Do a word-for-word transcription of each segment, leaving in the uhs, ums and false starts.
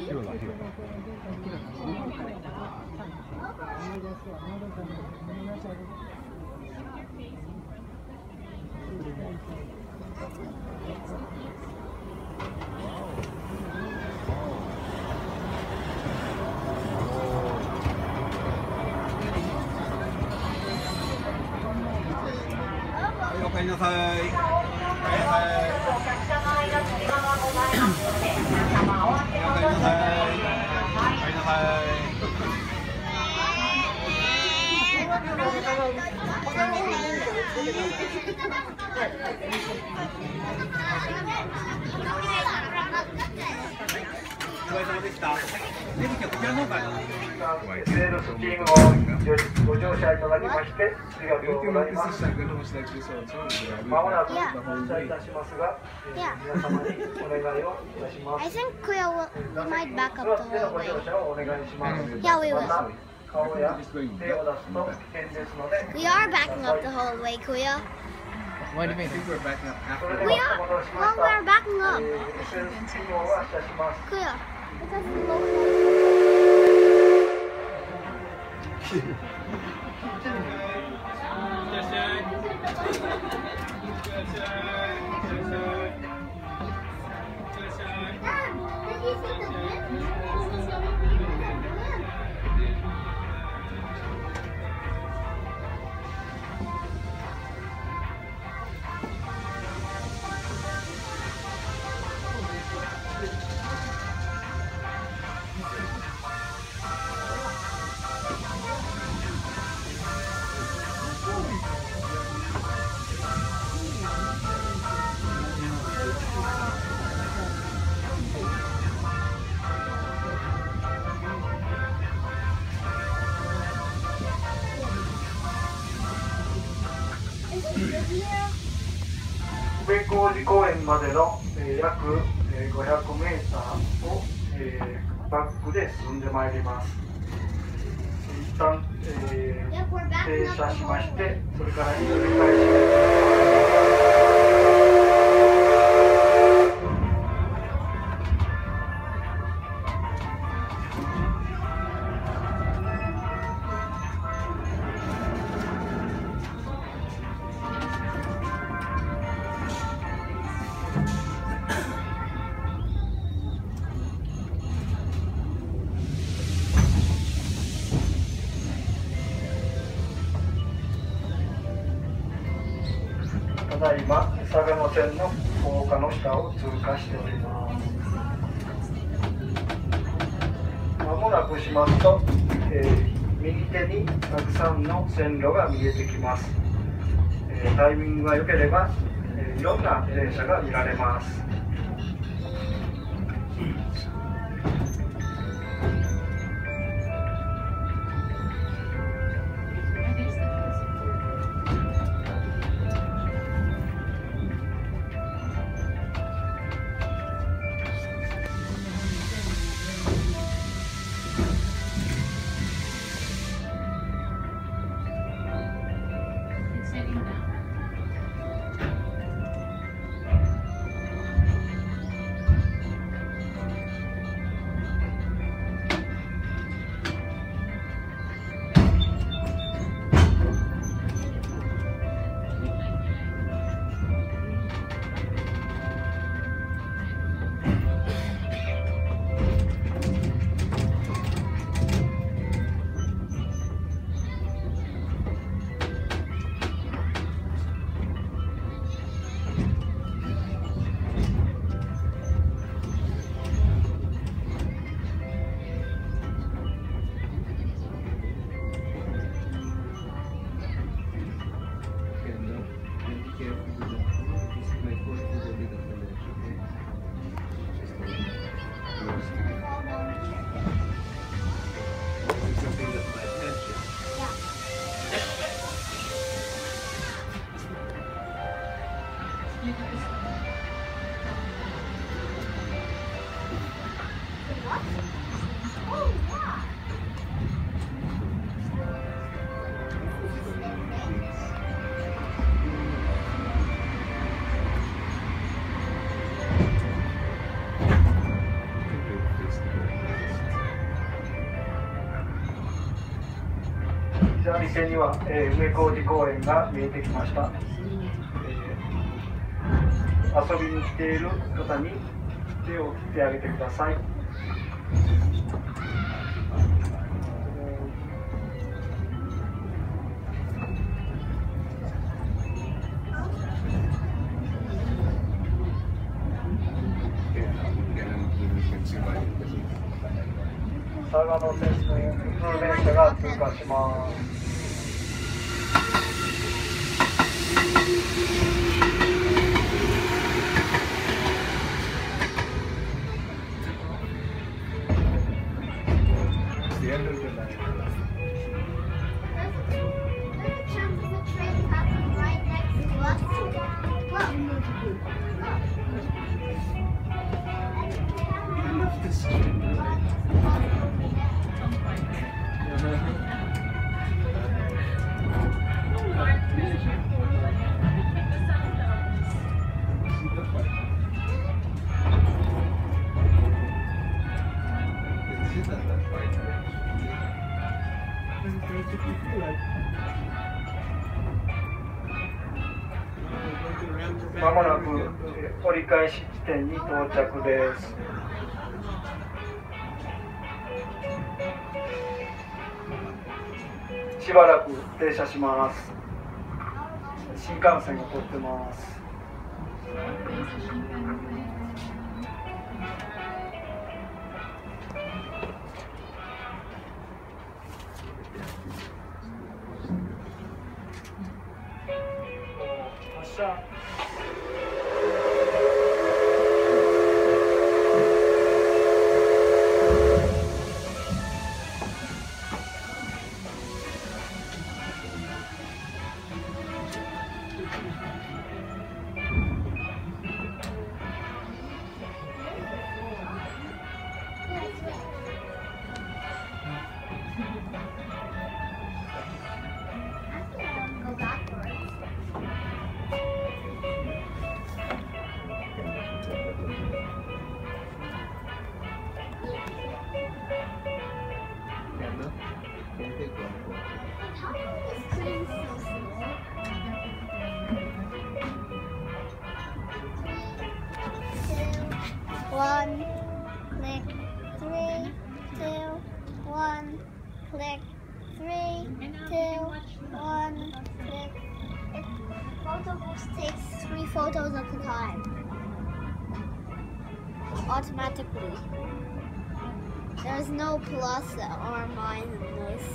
広だ、広だ。おかえりなさい。おかえりなさい。おかえりなさい。おかえりなさい。お疲れ様でした。ぜひこちらの方から。 スレードスチームをご乗車いただきまして、ありがとうございます。まもなくお伝えいたしますが、皆様にお願いをいたします。 I think Kuya will, we might back up the での whole ご way. 乗車をお願いします。 Yeah, we will. 顔や手を出すと危険ですので。 We are backing up the whole way, Kuya. Why do you think we're backing up after? We are. Well, we're backing up. スレードスチームを発車します。 Kuya, because the locomotive. 宇部小路公園までの、えー、約、えー、ごひゃくメーターを、えー、バックで進んでまいります。一旦、えー、停車しまして、それから折り返しただいま相模線の高架の下を通過しております。まもなくしますと、えー、右手にたくさんの線路が見えてきます。えー、タイミングが良ければ、えー、いろんな電車が見られます。 左手には、えー、梅小路公園が見えてきました、えー、遊びに来ている方に手を振ってあげてください。佐賀の鉄道普通電車が通過します。まもなく折り返し地点に到着です。しばらく停車します。新幹線が通ってます。発車。 One, click, three, two, one, click, three, two, one, click. Photo booth takes three photos at a time, automatically. There's no plus or minus in this.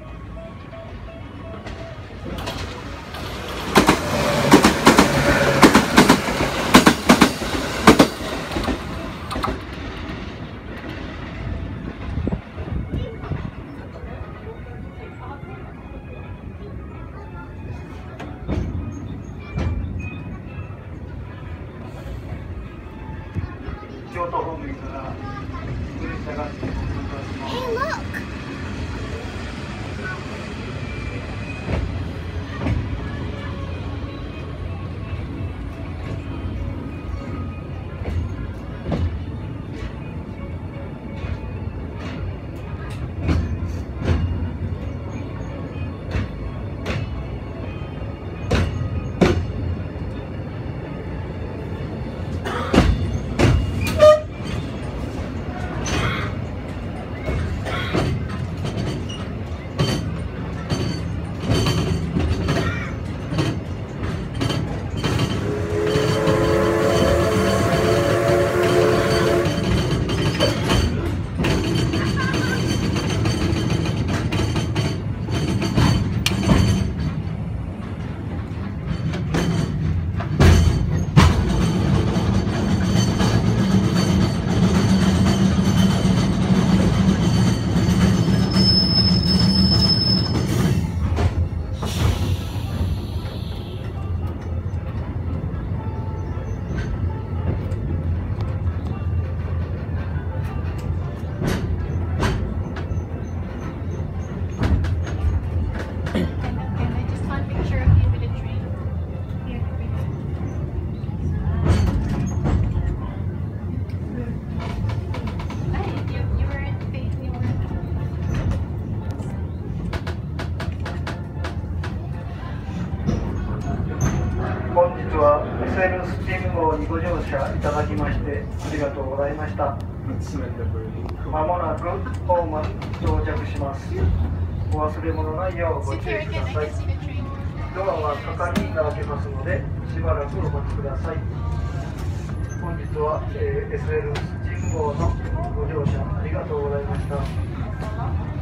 Kyoto 方面から電車が通過します。 Hey, look! 車いただきましてありがとうございました。まもなくホームに到着します。お忘れ物ないようご注意ください。ドアは係員が開けますのでしばらくお待ちください。本日は、えー、エスエル 信号のご乗車ありがとうございました。